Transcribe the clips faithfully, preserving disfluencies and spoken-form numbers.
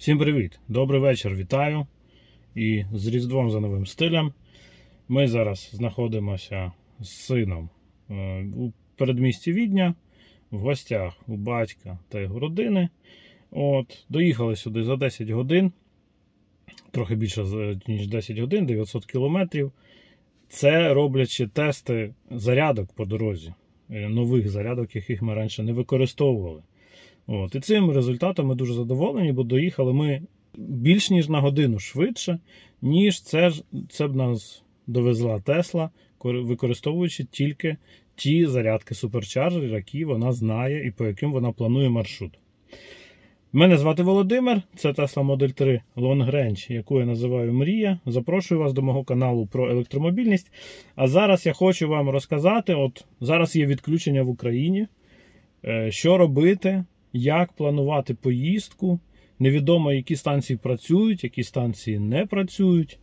Всім привіт! Добрий вечір, вітаю! І з Різдвом за новим стилем. Ми зараз знаходимося з сином у передмісті Відня, в гостях у батька та його родини. От, доїхали сюди за десять годин, трохи більше ніж десять годин, дев'ятсот кілометрів. Це роблячи тести зарядок по дорозі, нових зарядок, яких ми раніше не використовували. От, і цим результатом ми дуже задоволені, бо доїхали ми більш ніж на годину швидше, ніж це, ж, це б нас довезла Тесла, використовуючи тільки ті зарядки суперчарджер, які вона знає і по яким вона планує маршрут. Мене звати Володимир, це Tesla Model три Long Range, яку я називаю Мрія. Запрошую вас до мого каналу про електромобільність. А зараз я хочу вам розказати, от зараз є відключення в Україні, що робити, як планувати поїздку, невідомо, які станції працюють, які станції не працюють.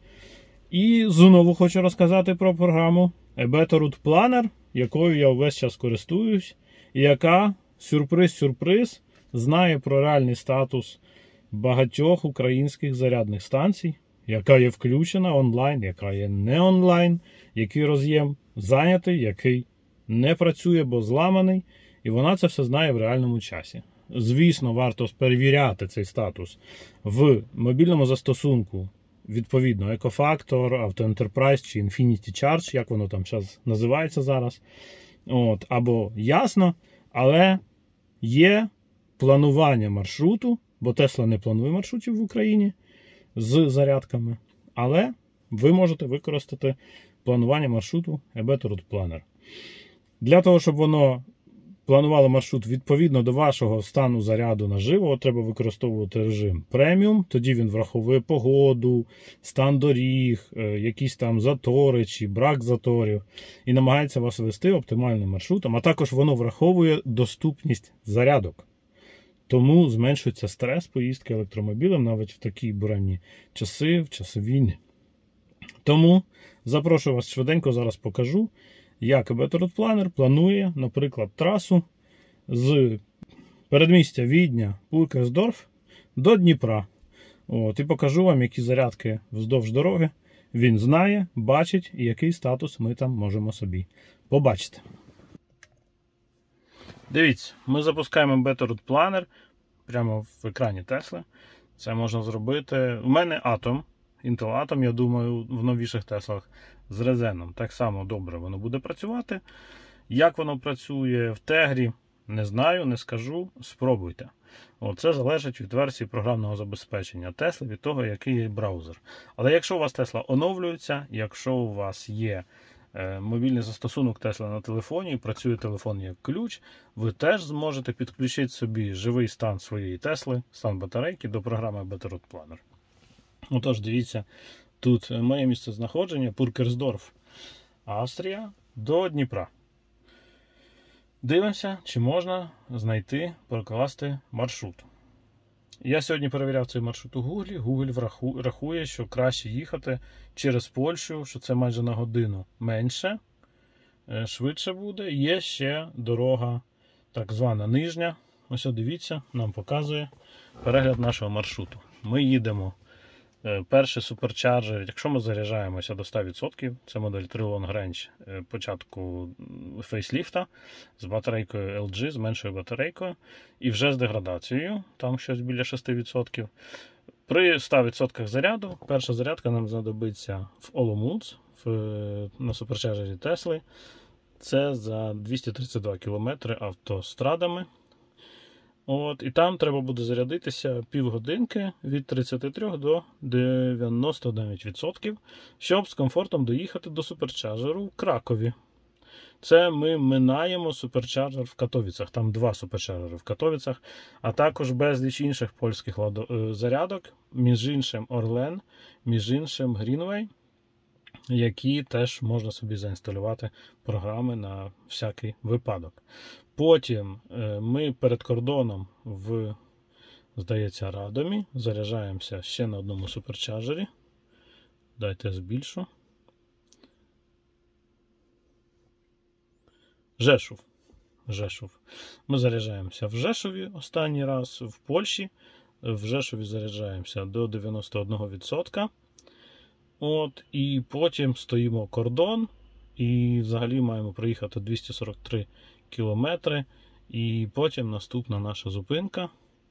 І знову хочу розказати про програму A Better Route Planner, якою я увесь час користуюсь, і яка, сюрприз-сюрприз, знає про реальний статус багатьох українських зарядних станцій, яка є включена онлайн, яка є не онлайн, який роз'єм зайнятий, який не працює, бо зламаний, і вона це все знає в реальному часі. Звісно, варто перевіряти цей статус в мобільному застосунку, відповідно, EcoFactor, Auto Enterprise чи Infinity Charge, як воно там зараз називається зараз. От, або ясно, але є планування маршруту, бо Tesla не планує маршрутів в Україні з зарядками, але ви можете використати планування маршруту A Better Route Planner. Для того, щоб воно планувало маршрут відповідно до вашого стану заряду наживо, треба використовувати режим преміум, тоді він враховує погоду, стан доріг, якісь там затори чи брак заторів і намагається вас вести оптимальним маршрутом, а також воно враховує доступність зарядок. Тому зменшується стрес поїздки електромобілем навіть в такі буремні часи, в часи війни. Тому запрошую вас швиденько, зараз покажу, як A Better Route Planner планує, наприклад, трасу з передмістя Відня, Пуркерсдорф до Дніпра. От, і покажу вам, які зарядки вздовж дороги він знає, бачить і який статус ми там можемо собі побачити. Дивіться, ми запускаємо Better Route Planner прямо в екрані Tesla. Це можна зробити. У мене Atom, Intel Atom, я думаю, в новіших Теслах з резеном так само добре воно буде працювати. Як воно працює в Тегрі, не знаю, не скажу, спробуйте. О, це залежить від версії програмного забезпечення Tesla, від того, який є браузер. Але якщо у вас Tesla оновлюється, якщо у вас є мобільний застосунок Tesla на телефоні, працює телефон як ключ, ви теж зможете підключити собі живий стан своєї Тесли, стан батарейки до програми Better Route Planner. Отож, дивіться, тут моє місце знаходження, Пуркерсдорф, Австрія, до Дніпра. Дивимося, чи можна знайти, прокласти маршрут. Я сьогодні перевіряв цей маршрут у Гуглі. Google рахує, що краще їхати через Польщу, що це майже на годину менше, швидше буде. Є ще дорога, так звана нижня. Ось дивіться, нам показує перегляд нашого маршруту. Ми їдемо. Перший суперчарджер, якщо ми заряджаємося до ста відсотків, це модель три Long Range початку фейсліфта з батарейкою ел джі, з меншою батарейкою і вже з деградацією, там щось біля шести відсотків. При ста відсотках заряду перша зарядка нам знадобиться в Оломуц, в, на суперчарджері Тесли. Це за двісті тридцять два кілометри автострадами. От, і там треба буде зарядитися півгодинки від тридцяти трьох до дев'яноста дев'яти відсотків, щоб з комфортом доїхати до суперчарджеру в Кракові. Це ми минаємо суперчарджер в Катовіцях. Там два суперчарджери в Катовіцях, а також безліч інших польських зарядок, між іншим Орлен, між іншим Greenway, які теж можна собі заінсталювати програми на всякий випадок. Потім ми перед кордоном в, здається, Радомі заряджаємося ще на одному суперчарджері. Дайте я збільшу. Жешув. Жешув. Ми заряджаємося в Жешові останній раз, в Польщі. в Жешові заряджаємося до дев'яносто один відсоток. От, і потім стоїмо кордон. І взагалі маємо проїхати двісті сорок три кілометри. І потім наступна наша зупинка.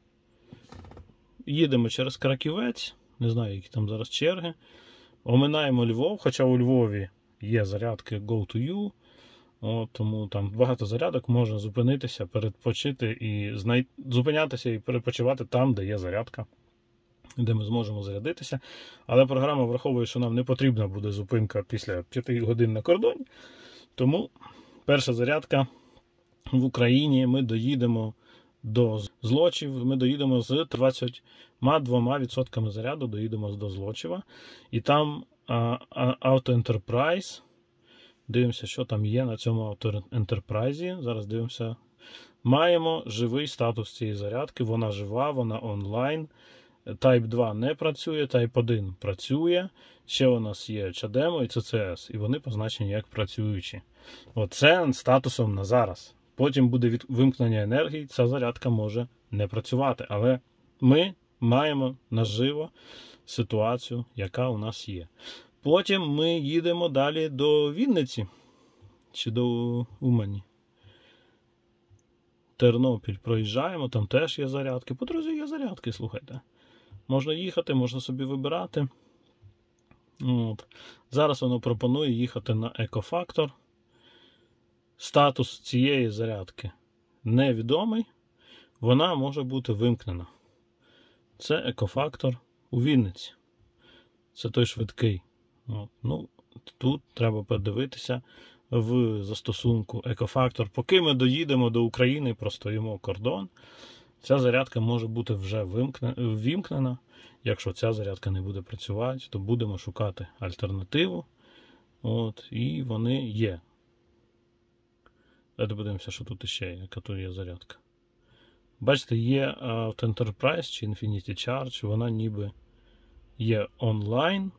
Їдемо через Краківець. Не знаю, які там зараз черги. Оминаємо Львов, хоча у Львові є зарядки Go to You. От, тому там багато зарядок, можна зупинитися, перепочити і знай... зупинятися і перепочивати там, де є зарядка, де ми зможемо зарядитися. Але програма враховує, що нам не потрібна буде зупинка після п'яти годин на кордоні. Тому перша зарядка в Україні, ми доїдемо до Злочів, ми доїдемо з двадцятьма двома відсотками заряду, доїдемо до Злочева. І там Auto Enterprise. Дивимося, що там є на цьому Auto Enterprise. Зараз дивимося. Маємо живий статус цієї зарядки. Вона жива, вона онлайн. Type два не працює, Type один працює. Ще у нас є чадемо і це це ес. І вони позначені як працюючі. Оце статусом на зараз. Потім буде від... вимкнення енергії, ця зарядка може не працювати. Але ми маємо наживо ситуацію, яка у нас є. Потім ми їдемо далі до Вінниці. Чи до Умані. Тернопіль проїжджаємо, там теж є зарядки. По дорозі є зарядки, слухайте. Можна їхати, можна собі вибирати. От. Зараз воно пропонує їхати на Екофактор. Статус цієї зарядки невідомий. Вона може бути вимкнена. Це Екофактор у Вінниці. Це той швидкий. От. Ну, тут треба подивитися в застосунку Екофактор. Поки ми доїдемо до України, простоїмо кордон, ця зарядка може бути вже ввімкнена. Якщо ця зарядка не буде працювати, то будемо шукати альтернативу. От, і вони є. Давайте подивимося, що тут ще є, яка тут є зарядка. Бачите, є Auto Enterprise чи Infinity Charge, вона ніби є онлайн,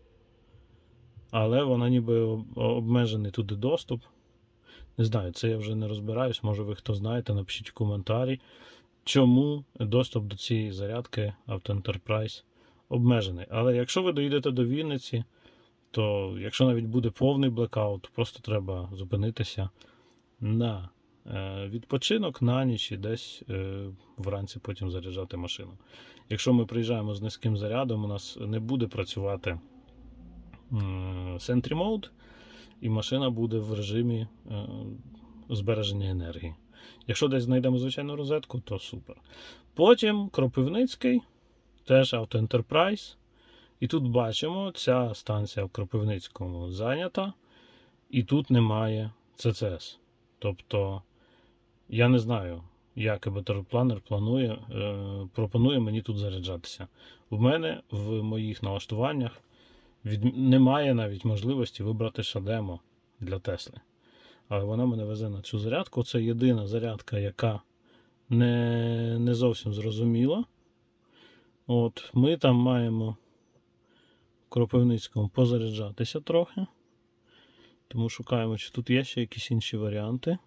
але вона ніби обмежений туди доступ. Не знаю, це я вже не розбираюсь, може ви хто знаєте, напишіть в коментарі, чому доступ до цієї зарядки Auto Enterprise обмежений. Але якщо ви доїдете до Вінниці, то якщо навіть буде повний блекаут, просто треба зупинитися на е, відпочинок, на ніч і десь е, вранці потім заряджати машину. Якщо ми приїжджаємо з низьким зарядом, у нас не буде працювати е, Sentry Mode, і машина буде в режимі е, збереження енергії. Якщо десь знайдемо звичайну розетку, то супер. Потім Кропивницький, теж Auto Enterprise. І тут бачимо, ця станція в Кропивницькому зайнята, і тут немає це це ес. Тобто, я не знаю, як Better планує, е, пропонує мені тут заряджатися. У мене в моїх налаштуваннях від... немає навіть можливості вибрати шадемо для Тесли. Але вона мене везе на цю зарядку. Це єдина зарядка, яка не, не зовсім зрозуміла. От, ми там маємо в Кропивницькому позаряджатися трохи. Тому шукаємо, чи тут є ще якісь інші варіанти.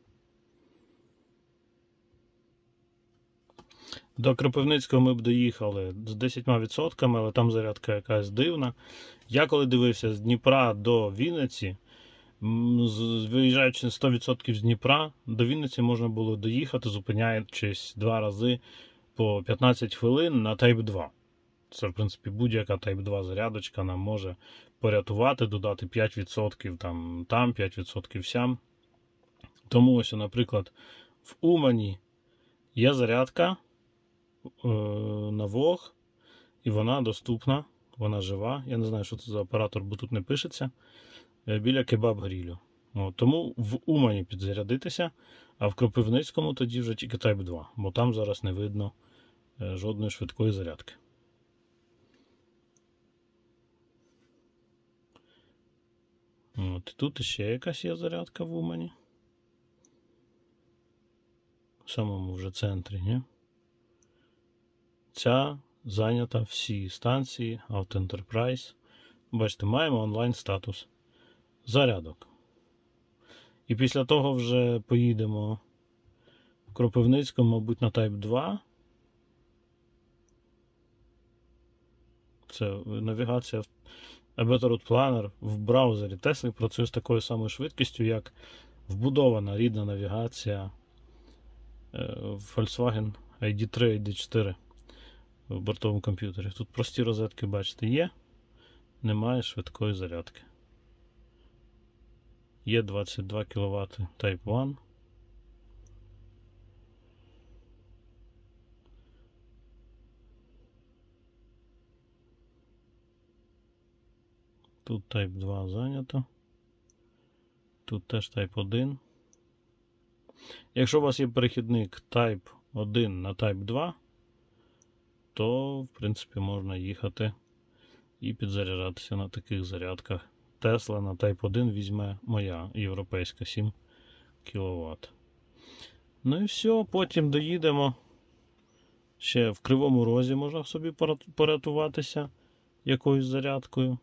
До Кропивницького ми б доїхали з десятьма відсотками, але там зарядка якась дивна. Я коли дивився з Дніпра до Вінниці, виїжджаючи сто відсотків з Дніпра, до Вінниці можна було доїхати, зупиняючись два рази по п'ятнадцять хвилин на Type два. Це, в принципі, будь-яка Type два зарядочка нам може порятувати, додати п'ять відсотків там, там п'ять відсотків сям. Тому ось, наприклад, в Умані є зарядка е, на Вог, і вона доступна, вона жива. Я не знаю, що це за оператор, бо тут не пишеться. Е, біля кебаб-грілю. Тому в Умані підзарядитися, а в Кропивницькому тоді вже тільки Type два, бо там зараз не видно е, жодної швидкої зарядки. От, тут ще якась є зарядка в Умані. В самому вже центрі, ні? Ця зайнята всі станції, Auto Enterprise. Бачите, маємо онлайн статус зарядок. І після того вже поїдемо в Кропивницькому, мабуть, на Type два. це навігація Better Route Planner в браузері Tesla працює з такою самою швидкістю, як вбудована рідна навігація в Volkswagen ай ді три, ай ді чотири в бортовому комп'ютері. Тут прості розетки, бачите, є, немає швидкої зарядки. Є двадцять два кіловат Type один. Тут Type два зайнято. Тут теж Type один. Якщо у вас є перехідник Type один на Type два, то, в принципі, можна їхати і підзаряджатися на таких зарядках. Tesla на Type один візьме моя європейська сім кіловат. Ну і все, потім доїдемо. Ще в Кривому Розі можна собі порятуватися якоюсь зарядкою.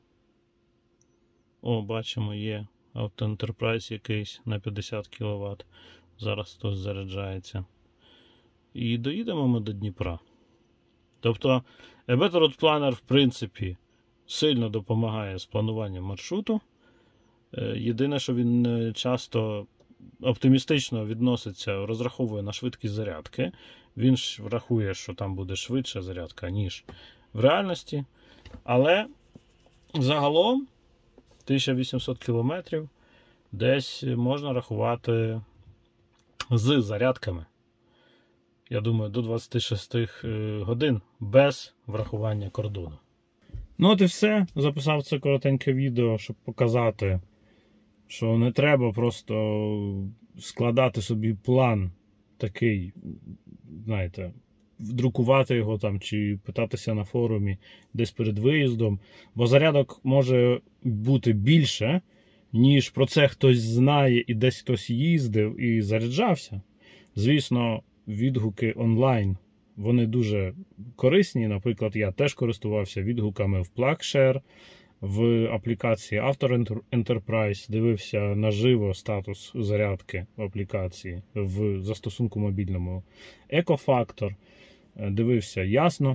О, бачимо, є Auto Enterprise якийсь на п'ятдесят кіловат. Зараз хтось заряджається. І доїдемо ми до Дніпра. Тобто, Better Route Planner, в принципі, сильно допомагає з плануванням маршруту. Єдине, що він часто оптимістично відноситься, розраховує на швидкість зарядки. Він ж врахує, що там буде швидша зарядка, ніж в реальності. Але загалом тисяча вісімсот кілометрів десь можна рахувати з зарядками. Я думаю, до двадцяти шести годин без врахування кордону. Ну от і все. Записав це коротеньке відео, щоб показати, що не треба просто складати собі план такий, знаєте, друкувати його там чи питатися на форумі десь перед виїздом. Бо зарядок може бути більше, ніж про це хтось знає і десь хтось їздив і заряджався. Звісно, відгуки онлайн, вони дуже корисні. Наприклад, я теж користувався відгуками в PlugShare, в аплікації Auto Enterprise, дивився наживо статус зарядки в аплікації, в застосунку мобільному EcoFactor, дивився ясно.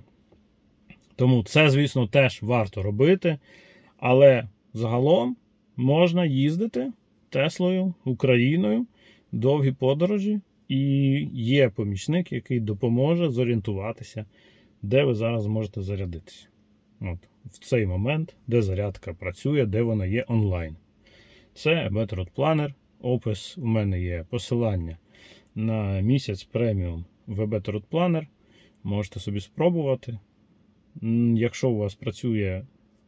Тому це, звісно, теж варто робити, але загалом можна їздити Теслою, Україною, довгі подорожі, і є помічник, який допоможе зорієнтуватися, де ви зараз можете зарядитися. От, в цей момент, де зарядка працює, де вона є онлайн. Це Better Route Planner. Опис, у мене є посилання на місяць преміум в Better Route Planner. Можете собі спробувати. Якщо у вас працює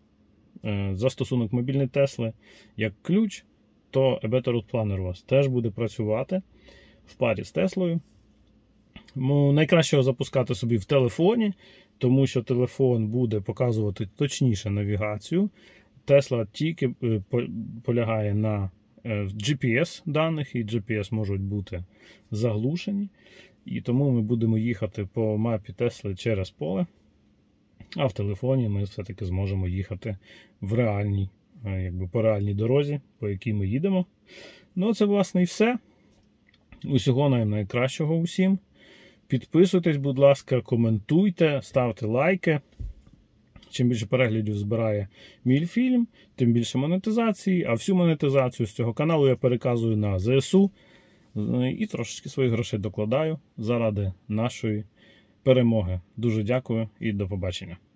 застосунок мобільний Тесли як ключ, то Better Route Planner у вас теж буде працювати в парі з Теслою. Ну, найкраще його запускати собі в телефоні, тому що телефон буде показувати точніше навігацію. Tesla тільки полягає на джі пі ес даних, і джі пі ес можуть бути заглушені. І тому ми будемо їхати по мапі Тесли через поле, а в телефоні ми все-таки зможемо їхати в реальній, якби по реальній дорозі, по якій ми їдемо. Ну, це, власне, і все. Усього найкращого усім. Підписуйтесь, будь ласка, коментуйте, ставте лайки. Чим більше переглядів збирає мій фільм, тим більше монетизації. А всю монетизацію з цього каналу я переказую на зе ес у і трошечки своїх грошей докладаю заради нашої перемоги. Дуже дякую і до побачення.